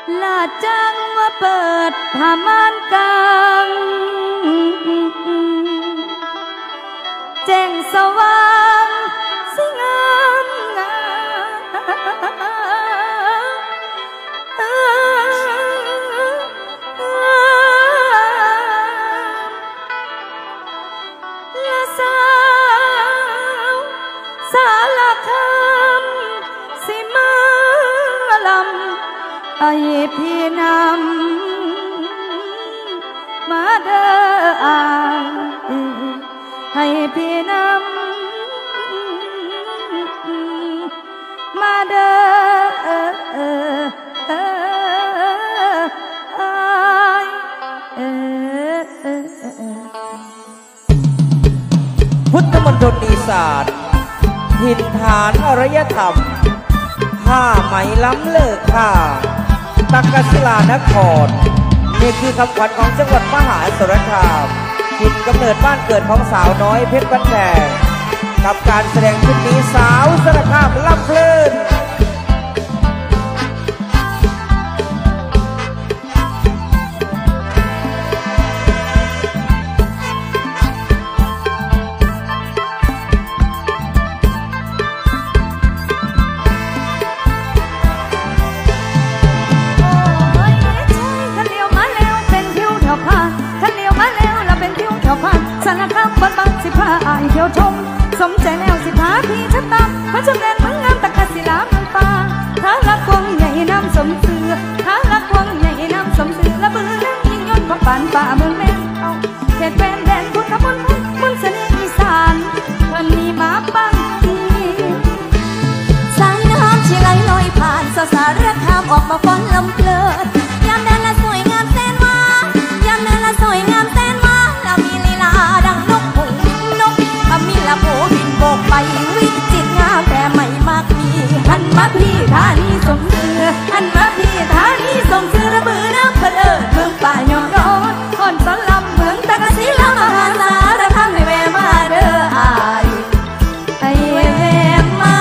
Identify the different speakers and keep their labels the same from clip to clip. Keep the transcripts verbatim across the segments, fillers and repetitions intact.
Speaker 1: ลาจังว่าเปิดผ้าม่านกลางแจ้งสว่างสิงามงามและสาวสารคามสิมาลำไอพี่นำมาเด้ออายให้พี่นำมาเด้ออาย
Speaker 2: พุทธมณฑลอีสานถิ่นฐานอารยธรรมผ้าไหมล้ำเลิศค่าตักกศิลานครนี่คือคำขวัญของจังหวัดมหาสารคามถิ่นกำเนิดบ้านเกิดของสาวน้อยเพชรบ้านแพงกับการแสดงชุดนี้สาวสารคามล่ำเพลิน
Speaker 1: สารคามบ้านบางสิพาอายเที่ยวชมสมใจแล้วสิพาพี่ชัดตาพระชมแดนเมืองงามตะกะศิลาเมืองฟ้าท้ารักวงใหญ่น้ำสมเสือท้ารักวงใหญ่น้ำสมเสือและบือนั่งยิงยนต์พระปานป่าเมืองแม่เอาเขตแฟนแดนพุทธมณฑลมนต์เสน่ห์อีสานเพิ่นมีมาปังทีสายน้ำที่ไหลลอยผ่านสาวสารคามออกมาฟ้อนลำเพลิดยามแดนละสวยงามแสนหวานยามแดนละสวยงามแสนหวานเรามีลีลาดังนกหูนกขมิ้นละโผบินโบกไปวิจิตรงามแต่ไม่มากมีหันมาพี่ธานีสมเสือหันมาพี่ธานีสมเสือระเบือน้ำเพลิดเมืองป่าหยองร้อนอ่อนสอนลำเมืองตะกะศิลามหาสารคามให้แวมาเด้ออายให้แวมา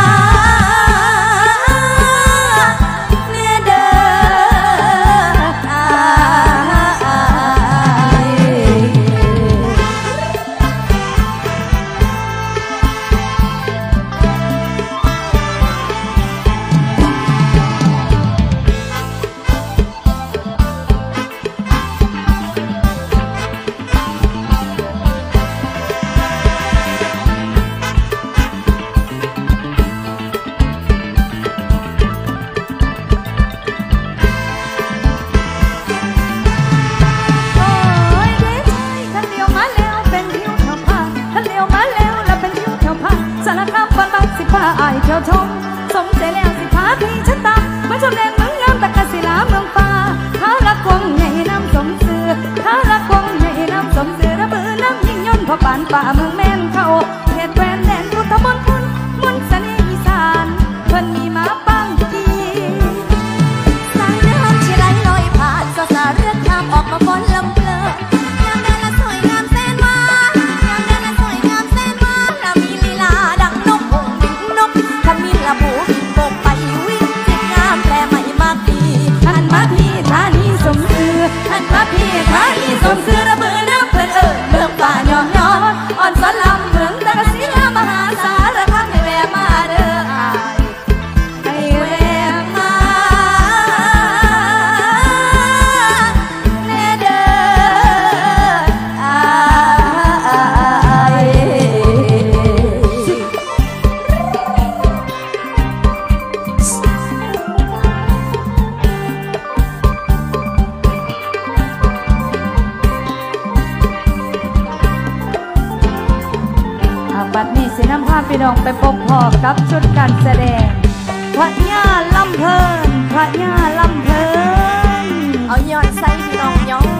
Speaker 1: อายเที่ยวชมสมใจแล้วสิพาพี่ชัดตามาชมแดนเมืองงามตะกะศิลาเมืองฟ้าท้ารักวงใหญ่น้ำสมเสือท้ารักวงใหญ่น้ำสมเสือระเบือน้ำยิ่งยนต์พอปานป่าเมืองแม่นเขาเขตแฟนแดนพุทธมณฑลมนต์เสน่ห์อีสานเพิ่นมีมาปังดีสายน้ำที่ไหลลอยผ่านสาวสารคามออกมาฟ้อนลำเพลิดยามแดนละสวยงามแสนหวานยามแดนละสวยงามแสนหวานเรามีลีลาดังนกหูนกขมิ้นละโผบินโบกไปวิจิตรงามแต่ไม่มากดีหันมาพี่ธานีสมเสือหันมาพี่ธานีสมเสือระเบือน้ำเพลินเอิญเมืองป่าหยองย้อนอ่อนสอนลำเมืองตะกะศิลามหาสารคามให้แวมาเด้ออายให้แวมาแน่เด้ออายบัดนี้สินำพาพี่น้องไปพบพ่อกับชุดการแสดงพระย่าลำเพลินพระย่าลำเพลินเอาย้อนใส่พี่น้องย้อน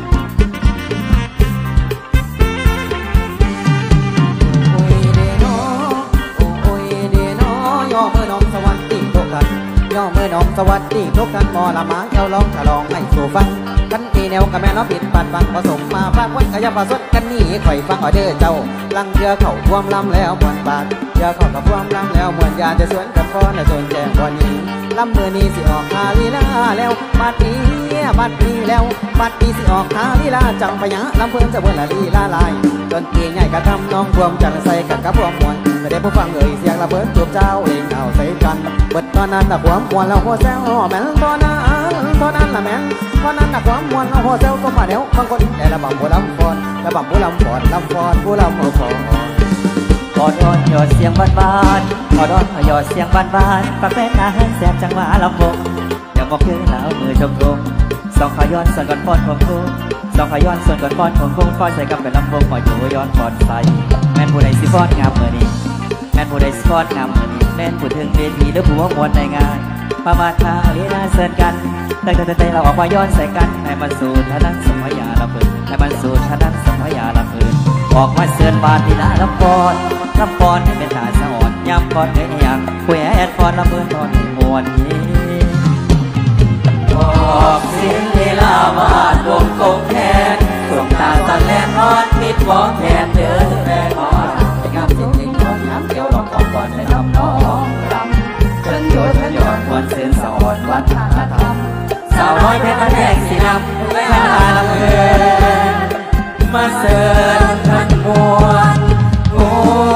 Speaker 2: โอ้ยเดโนโอ้ยเดโนย่อเมื่อน้องสวัสดีทุกท่านย่อเมื่อน้องสวัสดีทุกท่านมอละมาเอวร้องฉลองให้สู่ฟังกันตีแนวกับแม่น้องผิดปัดฟังผสมมาพากวันขยับผสมกันนี่ข่อยฟังเอาเด้อเจ้าลังเยอะเข่าความลำแล้วมวนปากเยอะเข่ากับความลำแล้วมวนยาจะสวนกับพ่อในโซนแจงวันนี้
Speaker 3: ลำมือนี้สิออกทาลีลาแล้วบัดนี้บัดนี้แล้วบัดนี้สิออกทาลีลาจังพยาลำเพิ่นจะเบิ่นละลีลาลายจนตีใหญ่กระทำน้องพวงจังใส่กันกับพวงมวลแต่ได้ผู้ฟังเอ่ยเสียงระเบิดจูบเจ้าเองเอาใส่กันเบิดตอนนั้นน่ะความมวลเราโคแซวแม่นตอนนั้นตอนนั้นล่ะแม่นตอนนั้นน่ะความมวลเราโคแซวก็มาแล้วบางคนแต่ละบังผู้ลำฟอนละบังผู้ลำฟอนลำฟอนผู้ลำฟอน
Speaker 4: ขอดอนหยอดเสียงบ้านบ้านขอดอนหยอดเสียงบ้านบ้านปากแป้นอาหารแซ่บจังหวะลำวงอย่ามองขึ้นแล้วมือชมกงสองขย้อนส่วนก่อนป้อนของคงสองขย้อนส่วนก่อนป้อนของคงฟ้อนใส่กับเป็นลำวงปล่อยอยู่ย้อนป้อนใส่แม่นผู้ใดสิฟ้อนงามเมื่อนี้แม่นผู้ใดสิฟ้อนงามเมื่อนี้แม่นผู้ถึงเวทีหรือผู้ว่ามวลในงานประมาททาเลียนาเสิร์นกันแต่แต่แต่เราออกมาย้อนใส่กันให้มันสู่ท่านั้นสมัยยาละเพินให้มันสู่ท่านั้นสมัยยาละเพินออกมาเสิร์นบานทีละลำปอนลำปอนให้เป็นตาสะอ่อนย้ำก่อนเนื้อย่างผู้แอดปอนละเพินตอนที่มวนนี้ออกเสียงเวลาบาดวงกงแขนส่งตาตะแลนนอนมิดวองแขนเดินแรงอ่อนไปงามจริงจริงนอนน้ำเกี่ยวลองก่อนก่อนในลำน้องรำเชิญโยนเชิญหยอดวันเส้นสะอ่อนวัดทางธรรมสาวน้อยเพชรแดงสีดำและลาละเพินมาเสิร์ฟทันมวนโอ้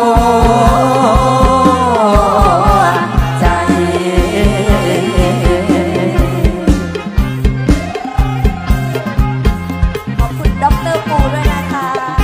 Speaker 4: ใจ
Speaker 1: ขอบคุณดร.ปูด้วยนะคะ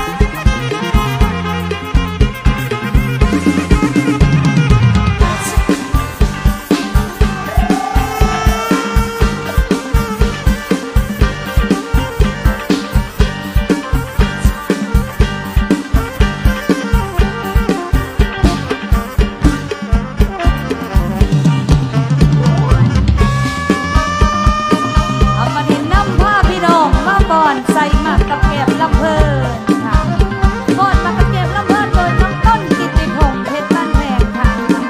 Speaker 1: ใส่หมากกับแกบลำเพลินค่ะทอดหมากกับแกบลำเพลินโดยน้องต้นกิตติพงษ์เพชรบ้านแพงค่ะ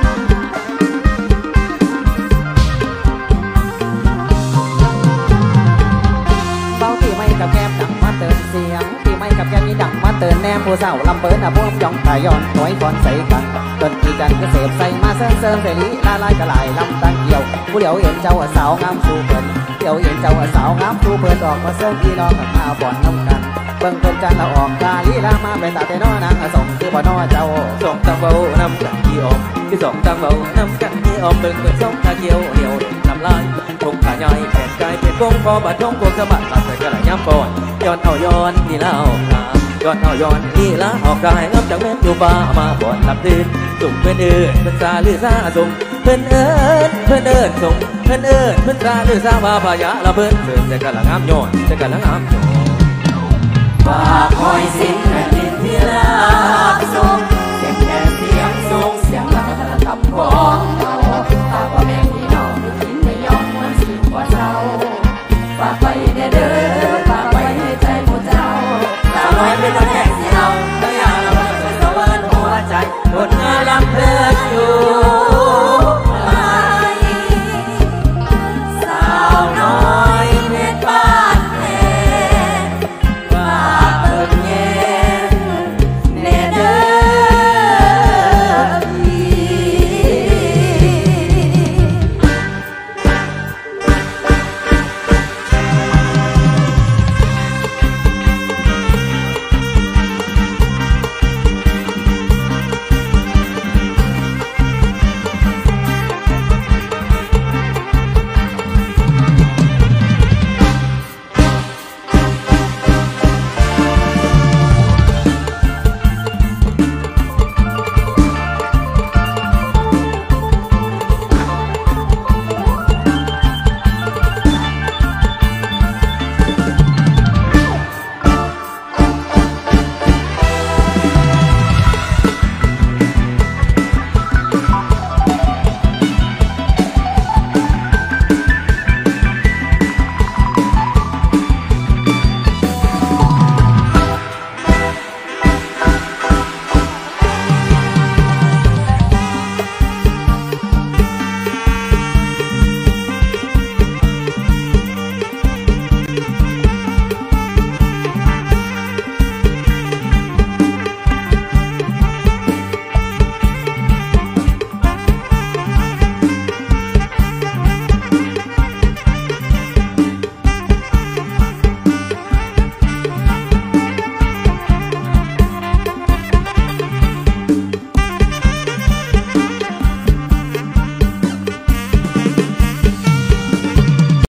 Speaker 3: เบาตีไม่กับแกมดังมาเตือนเสียงตีไม่กับแกมนี่ดังมาเตือนแนมผู้สาวลำเปิดอ่ะพวกย่องตายย้อนน้อยก่อนใส่กันต้นที่กันก็เสพใส่มาเซิร์เซิร์เสรีลาลายกระลายลำตังเกี่ยวผู้เดียวเห็นเจ้าสาวงามสู่เพิ่นเดี๋ยวเห็นเจ้าสาวงามสู่เพิ่นออกมาเซิร์พี่น้องกับข้าวบ่อนน้ำกันเบิ่งเพิ่นกันเราออกกาลีลามาเป็นตาเตนอนางส่งคือบ่นอเจ้า
Speaker 5: สองตาเบาน้ำกันที่ออกที่สองตาเบาน้ำกันที่ออกเบิ่งเพิ่นสองตาเขียวเหี่ยวลำลายทงขาใหญ่แขนกายเป็นวงพอบาดทงโกสะบัดตัดใส่กระไรย้ำก่อนย้อนเอาย้อนนี่แล้วย้อนเอาย้อนนี่ละออกกายงับจากแม่นอยู่บ้ามาบ่อนหลับตื่นจุ่มเพื่อนเอิญเพื่อนซาหรือซาส่งเพื่อนเอิญเพื่อนเอิญส่งเพื่อนเอิญเพื่อนซาหรือซาว่าพายาละเพื่อนเพื่อนจะกระละงามย้อนจะกระละงามย้อน
Speaker 4: ฝากคอยสิ้นแผ่นดินที่รักสูงเสียงแก่เสียงสูงเสียงละทำของ